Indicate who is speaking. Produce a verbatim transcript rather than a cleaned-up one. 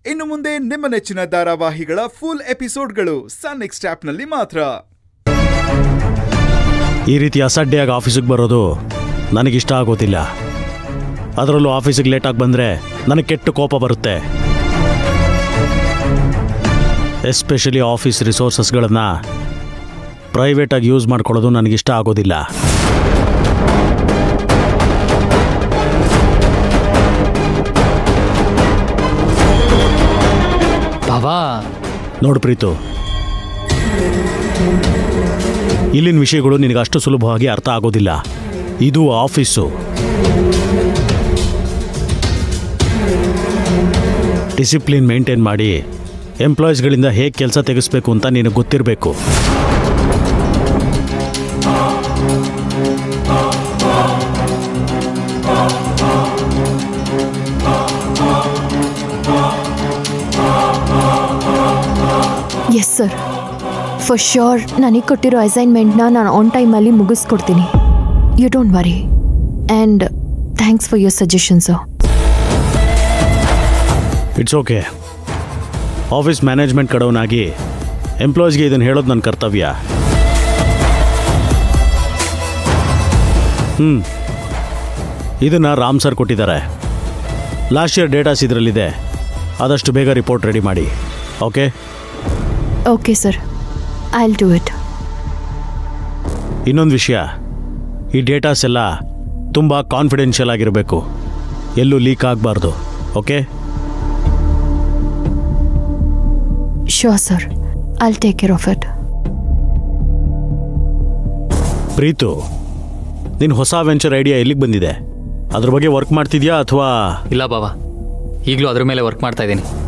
Speaker 1: ಇನ್ನು ಮುಂದೆ ನಿಮ್ಮ ನೆಚ್ಚಿನ ಧಾರಾವಾಹಿಗಳ ಫುಲ್ ಎಪಿಸೋಡ್ಗಳು ಸನ್ ನೆಕ್ಸ್ಟ್ ಆಪ್ನಲ್ಲಿ ಮಾತ್ರ.
Speaker 2: ಈ ರೀತಿ ಅಸಡ್ಡೆಯಾಗಿ ಆಫೀಸಿಗೆ ಬರೋದು ನನಗಿಷ್ಟ ಆಗೋದಿಲ್ಲ. ಅದರಲ್ಲೂ ಆಫೀಸಿಗೆ ಲೇಟಾಗಿ ಬಂದರೆ ನನಗೆ ಕೆಟ್ಟ ಕೋಪ ಬರುತ್ತೆ. ಎಸ್ಪೆಷಲಿ ಆಫೀಸ್ ರಿಸೋರ್ಸಸ್ಗಳನ್ನು ಪ್ರೈವೇಟಾಗಿ ಯೂಸ್ ಮಾಡ್ಕೊಳ್ಳೋದು ನನಗಿಷ್ಟ ಆಗೋದಿಲ್ಲ. ನೋಡು ಪ್ರೀತು, ಇಲ್ಲಿನ ವಿಷಯಗಳು ನಿನಗೆ ಅಷ್ಟು ಸುಲಭವಾಗಿ ಅರ್ಥ ಆಗೋದಿಲ್ಲ. ಇದು ಆಫೀಸು. ಡಿಸಿಪ್ಲಿನ್ ಮೇಂಟೈನ್ ಮಾಡಿ ಎಂಪ್ಲಾಯೀಸ್ಗಳಿಂದ ಹೇಗೆ ಕೆಲಸ ತೆಗೆಸಬೇಕು ಅಂತ ನಿನಗೆ ಗೊತ್ತಿರಬೇಕು.
Speaker 3: ಎಸ್ ಸರ್, ಫಾರ್ ಶ್ಯೂರ್ ನನಗೆ ಕೊಟ್ಟಿರೋ ಅಸೈನ್ಮೆಂಟ್ನ ನಾನು ಆನ್ ಟೈಮಲ್ಲಿ ಮುಗಿಸ್ಕೊಡ್ತೀನಿ. You don't worry and thanks for your suggestion sir.
Speaker 2: It's okay. Office management ಕಡವನಾಗಿ ಎಂಪ್ಲಾಯೀಸ್ಗೆ ಇದನ್ನು ಹೇಳೋದು ನನ್ನ ಕರ್ತವ್ಯ. ಹ್ಞೂ ಇದನ್ನು ರಾಮ್ ಸರ್ ಕೊಟ್ಟಿದ್ದಾರೆ. ಲಾಸ್ಟ್ ಇಯರ್ ಡೇಟಾಸ್ ಇದರಲ್ಲಿದೆ. ಆದಷ್ಟು ಬೇಗ ರಿಪೋರ್ಟ್ ರೆಡಿ ಮಾಡಿ. Okay
Speaker 3: okay sir, I will do it.
Speaker 2: ಇನ್ನೊಂದು ವಿಷಯ, ಈ ಡೇಟಾಸ್ ಎಲ್ಲ ತುಂಬ ಕಾನ್ಫಿಡೆನ್ಷಿಯಲ್ ಆಗಿರಬೇಕು. ಎಲ್ಲೂ ಲೀಕ್ ಆಗಬಾರ್ದು. Okay?
Speaker 3: Sure sir, I will take care of it.
Speaker 2: Preethu, ನಿನ್ನ ಹೊಸ ವೆಂಚರ್ ಐಡಿಯಾ ಎಲ್ಲಿಗೆ ಬಂದಿದೆ? ಅದ್ರ ಬಗ್ಗೆ ವರ್ಕ್ ಮಾಡ್ತಿದ್ಯಾ ಅಥವಾ?
Speaker 4: ಇಲ್ಲ ಬಾಬಾ, ಈಗಲೂ ಅದ್ರ ಮೇಲೆ ವರ್ಕ್ ಮಾಡ್ತಾ ಇದ್ದೀನಿ.